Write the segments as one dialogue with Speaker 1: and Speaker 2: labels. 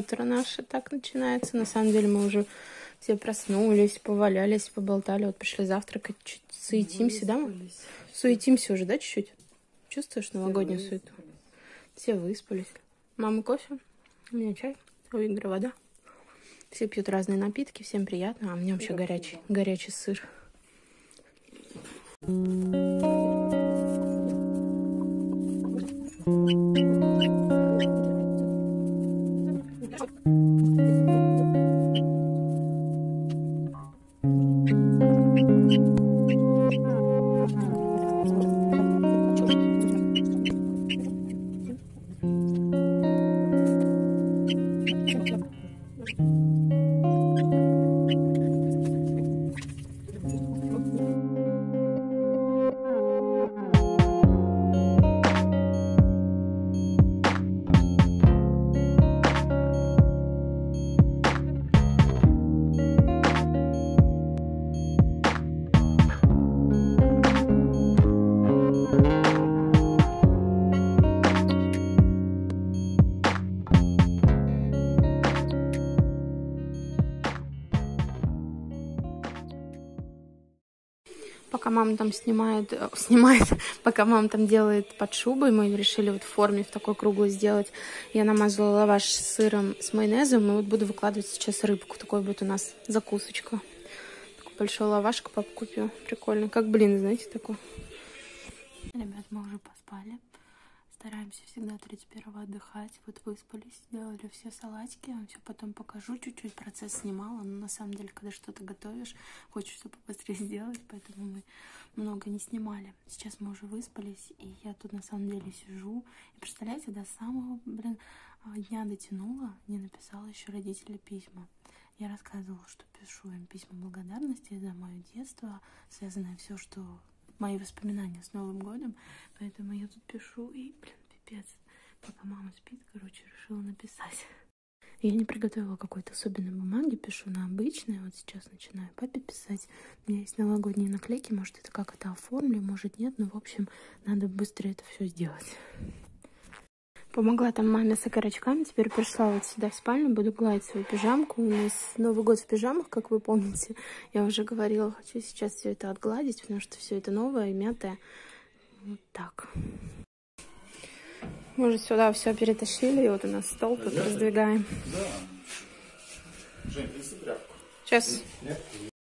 Speaker 1: утро наше так начинается. На самом деле мы уже все проснулись, повалялись, поболтали. Вот пришли завтракать, чуть суетимся, да? Суетимся уже, да, чуть-чуть? Чувствуешь новогоднюю суету? Все выспались. Мама кофе, у меня чай, у Игоря вода. Все пьют разные напитки, всем приятно. А мне вообще горячий сыр. Пока мама там снимает, пока мама там делает под шубой, мы решили вот в форме в такой круглой сделать. Я намазала лаваш с сыром, с майонезом, и вот буду выкладывать сейчас рыбку. Такой будет у нас закусочка. Такой большой лавашка папа купил. Прикольно. Как блин, знаете, такой. Ребят, мы уже поспали. Стараемся всегда 31-го отдыхать. Вот выспались, сделали все салатики. Я вам все потом покажу. Чуть-чуть процесс снимала. Но на самом деле, когда что-то готовишь, хочешь все побыстрее сделать. Поэтому мы много не снимали. Сейчас мы уже выспались. И я тут на самом деле сижу. И представляете, до самого, дня дотянула. Не написала еще родителям письма. Я рассказывала, что пишу им письма благодарности за мое детство. Связанное все, что... мои воспоминания с Новым годом, поэтому я тут пишу и, пипец, пока мама спит, решила написать. Я не приготовила какой-то особенной бумаги, пишу на обычной, вот сейчас начинаю папе писать. У меня есть новогодние наклейки, может, это как-то оформлю, может, нет, но, в общем, надо быстро это все сделать. Помогла там маме с окорочками, теперь пришла вот сюда в спальню, буду гладить свою пижамку. У нас Новый год в пижамах, как вы помните. Я уже говорила, хочу сейчас все это отгладить, потому что все это новое и мятое. Вот так. Мы уже сюда все перетащили, и вот у нас стол тут раздвигаем.
Speaker 2: Да. Жень, принеси тряпку.
Speaker 1: Сейчас.
Speaker 2: Нет?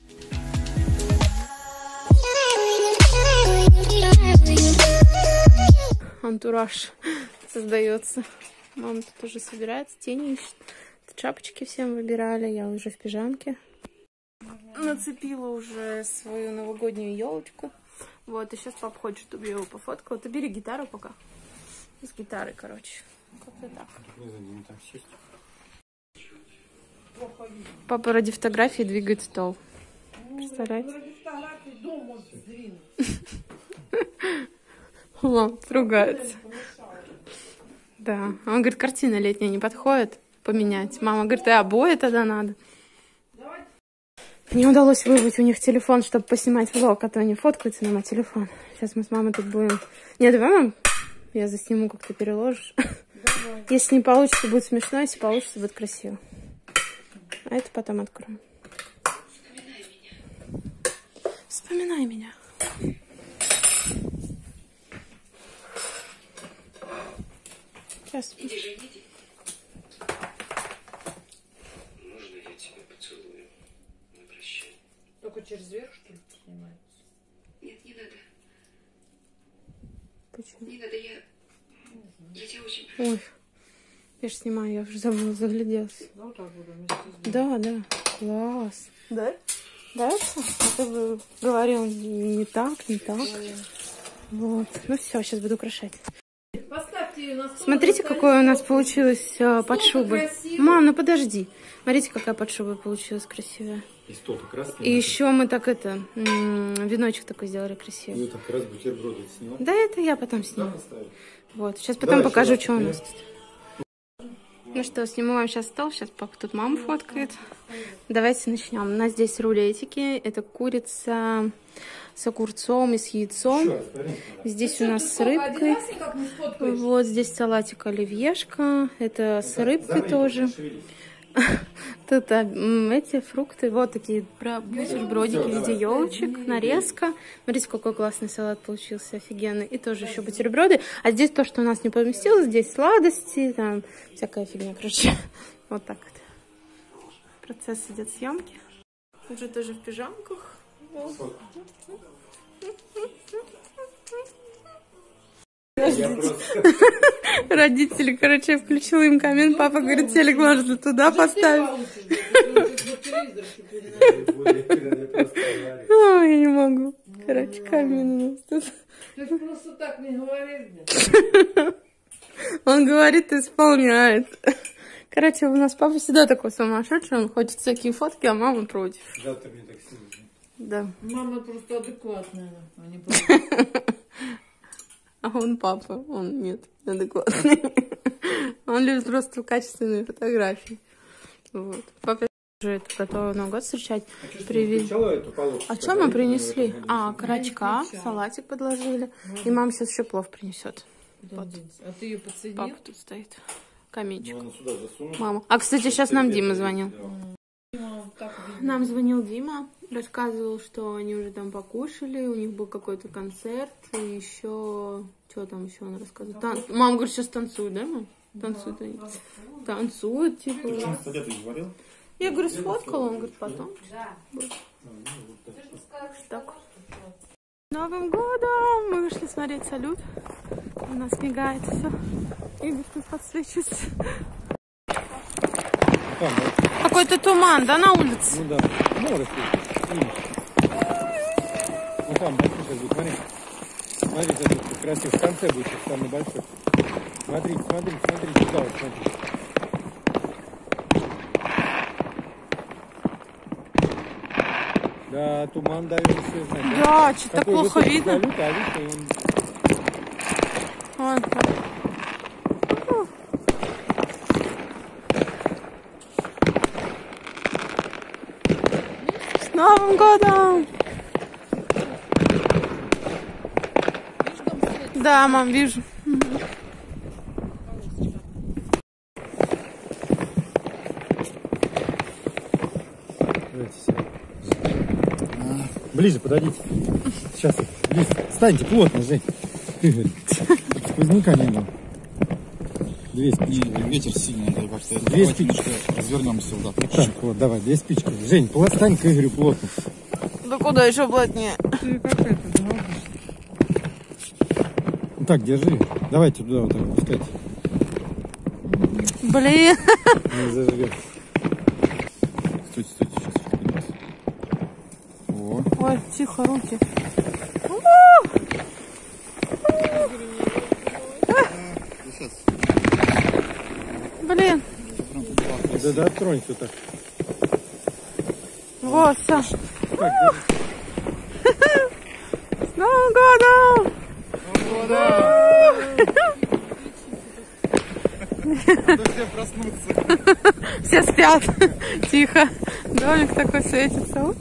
Speaker 1: Антураж создается. Мама тут уже собирается, тени ищет. Шапочки всем выбирали, я уже в пижамке. Нацепила уже свою новогоднюю елочку. Вот, и сейчас папа хочет, чтобы я его пофоткала. Ты бери гитару пока. С гитарой, короче. Как-то так. Папа ради фотографии двигает стол. Представляете?
Speaker 3: Ради фотографии дом может сдвинуть.
Speaker 1: Мам, ругается. Да. Он говорит, картина летняя не подходит, поменять. Мама говорит, и обои тогда надо. Не удалось вырвать у них телефон, чтобы поснимать влог, а то они фоткаются на мой телефон. Сейчас мы с мамой тут будем... Не, давай, мам, я засниму, как ты переложишь. Давай. Если не получится, будет смешно, если получится, будет красиво. А это потом откроем. Вспоминай меня. Сейчас.
Speaker 4: Иди же, иди. Можно я тебя поцелую на прощание?
Speaker 3: Только через верх, что ли, снимается?
Speaker 4: Нет, не надо.
Speaker 1: Почему?
Speaker 4: Не надо, я тебя очень прошу.
Speaker 1: Ой, я же снимаю, я уже забыла, загляделась.
Speaker 3: Ну, вот так буду вместе с
Speaker 1: Да, да, класс. Да? Нравится? А ты бы говорил не так, не так. Вот. Ну все, сейчас буду украшать. Смотрите, какое у нас получилось под шубой. Мам, ну подожди. Смотрите, какая под шубой получилась красивая. И еще мы так веночек такой сделали красивый.
Speaker 2: Ну, так раз бутерброды снял.
Speaker 1: Да, это я потом сниму. Вот, сейчас потом покажу, что у нас тут. Ну что, сниму вам сейчас стол. Сейчас папа тут маму фоткает. Давайте начнем. У нас здесь рулетики. Это курица с огурцом и с яйцом. Здесь у нас с рыбкой. Вот здесь салатик оливьешка. Это с рыбкой тоже. Тут эти фрукты, вот такие бутербродики в виде елочек, нарезка. Смотрите, какой классный салат получился, офигенный. И тоже еще бутерброды. А здесь то, что у нас не поместилось, здесь сладости, там всякая фигня, короче. Вот так вот. Процесс идет съемки. Уже тоже в пижамках. Родители, короче, я включила им камин. Папа говорит, телек можно туда поставить. Ой, я не могу. Короче, камин у нас тут.
Speaker 3: Ты просто так не говоришь.
Speaker 1: Он говорит, исполняет. Короче, у нас папа всегда такой сумасшедший. Он хочет всякие фотки, а мама против.
Speaker 2: Завтра мне так сильно.
Speaker 1: Да.
Speaker 3: Мама просто адекватная, а не просто.
Speaker 1: А он папа, он нет, адекватный. Он любит просто качественные фотографии. Вот. Папа уже готова Новый год встречать. Привет. А что мы принесли? А, карачка, салатик подложили. И мама сейчас еще плов принесет.
Speaker 3: Вот. А ты ее подсоединил?
Speaker 1: Папа тут стоит. Каменчик.
Speaker 2: Сюда засунул.
Speaker 1: Мама. А, кстати, сейчас нам Дима звонил. Нам звонил Дима, рассказывал, что они уже там покушали, у них был какой-то концерт, и еще... Что там еще он рассказывал? Мама говорит, сейчас танцуют, да, мам? Танцуют они. Танцуют, типа.
Speaker 2: Ты говорил?
Speaker 1: Я говорю, сфоткала, он говорит, потом. Так. С Новым годом! Мы вышли смотреть салют. У нас мигает все. Игорь тут подсвечивается. Какой-то туман, да, на улице?
Speaker 2: Ну да, море тут. Ну там, большой сейчас будет, смотри. Смотрите, это как раз в конце будет, самый большой. Смотрите, смотрите, смотрите, сюда вот, смотрите. Да, туман дает все знать.
Speaker 1: Да, что-то плохо видно.
Speaker 2: Салют, а видно, он...
Speaker 1: Вон. С Новым годом! Да, мам, вижу.
Speaker 2: Ближе подойдите. Сейчас, ближе. Встаньте плотно, Жень. Сквозняка не было. Две спички.
Speaker 5: Ветер сильный, да, как-то.
Speaker 2: Две спички.
Speaker 5: Развернемся вот так.
Speaker 2: Так, вот, давай, две спички. Жень, встань к Игорю плотно.
Speaker 1: Да куда еще плотнее?
Speaker 2: Ну так, держи. Давайте туда вот так пускайте.
Speaker 1: Блин.
Speaker 2: Не заживет.
Speaker 5: Стойте, стойте, сейчас. О.
Speaker 1: Ой, тихо, руки.
Speaker 5: Сейчас.
Speaker 1: Блин.
Speaker 2: Да, тронь все так.
Speaker 1: Вот, все.
Speaker 2: Так,
Speaker 1: С Новым годом!
Speaker 5: Надо все проснуться.
Speaker 1: Все спят. Тихо. Домик такой светится.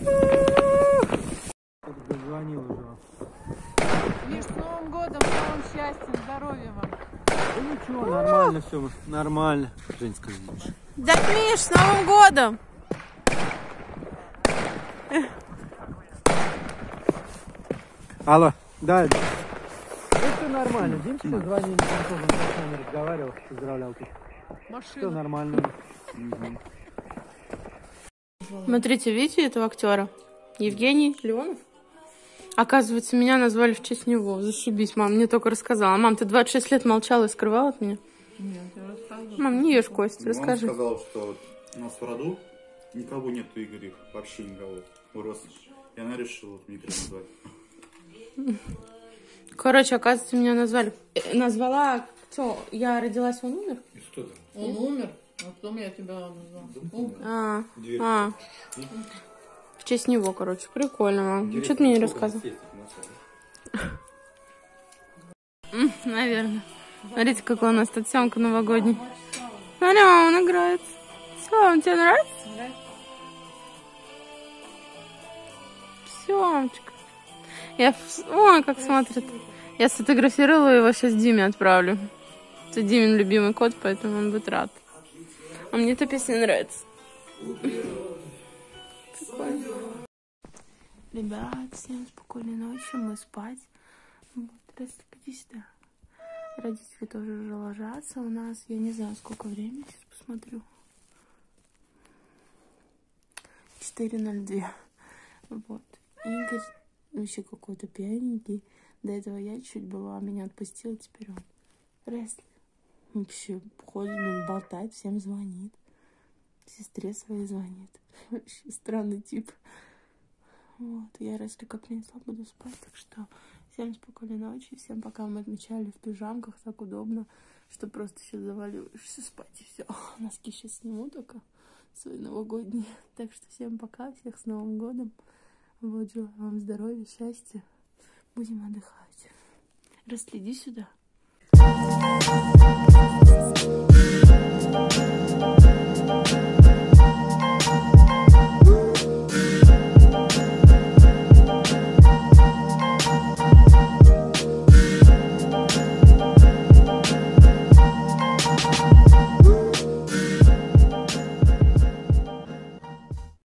Speaker 2: Звонил уже.
Speaker 3: Миш, с Новым годом, с новым счастьем, здоровья вам.
Speaker 2: Ну ничего, нормально все, нормально. Жень, скажи, Миша.
Speaker 1: Дядь Миш, с Новым годом!
Speaker 2: Алло, да. Это нормально. Дим сейчас звонил, он тоже с нами разговаривал, поздравлял тебя. Все нормально.
Speaker 1: Смотрите, видите этого актера? Евгений Леонов. Оказывается, меня назвали в честь него. Зашибись, мам, мне только рассказала. Мам, ты 26 лет молчала и скрывала от меня?
Speaker 3: Нет, я рассказывала.
Speaker 1: Мам, не ешь кость, расскажи.
Speaker 6: Он сказал, что у нас в роду никого нету Игорей, вообще никого. Урос. И она решила мне переназвать.
Speaker 1: Короче, оказывается, меня назвали. Назвала, кто? Я родилась, он умер?
Speaker 2: И что там?
Speaker 3: Он умер, а потом я тебя назвала.
Speaker 1: В честь него, короче. Прикольно, мам. Что ты мне не рассказывал? Наверное. Смотрите, какой у нас тут съемка новогодний. Смотри, он играет. Все, тебе нравится?
Speaker 3: Нравится?
Speaker 1: Семочка. Ой, как смотрит. Я сфотографировала его, сейчас Диме отправлю. Это Димин любимый кот, поэтому он будет рад. А мне эта песня нравится. Прикольно. Ребят, всем спокойной ночи, мы спать. Вот, иди сюда. Родители тоже уже ложатся. У нас, я не знаю, сколько времени, сейчас посмотрю. 4:02. Вот. Игорь вообще какой-то пьяненький. До этого я чуть была, меня отпустила, теперь он. Ресли. Вообще ходит, болтает, всем звонит. Сестре своей звонит. Вообще странный тип. Вот, я Ресли как принесла, буду спать, так что всем спокойной ночи, всем пока. Мы отмечали в пижамках, так удобно, что просто сейчас заваливаешься спать и все. Носки сейчас сниму только свои новогодние. Так что всем пока, всех с Новым годом. Вот, желаю вам здоровья, счастья. Будем отдыхать. Ресли, иди сюда.